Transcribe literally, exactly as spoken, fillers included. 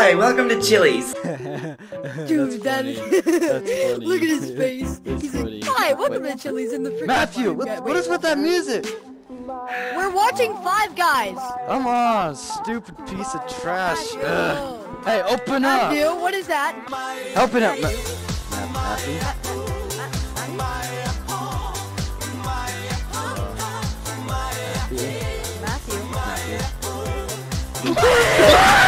Hi, welcome to Chili's. Dude, that is... That's funny. Look at his face. That's He's funny. like, hi, welcome Wait. to Chili's in the freaking Matthew, Five what, Guys." what is with that music? We're watching Five Guys. Come on, stupid piece of trash. Ugh. Hey, open up. Matthew, what is that? Open up. Ma Matthew. Matthew. Matthew.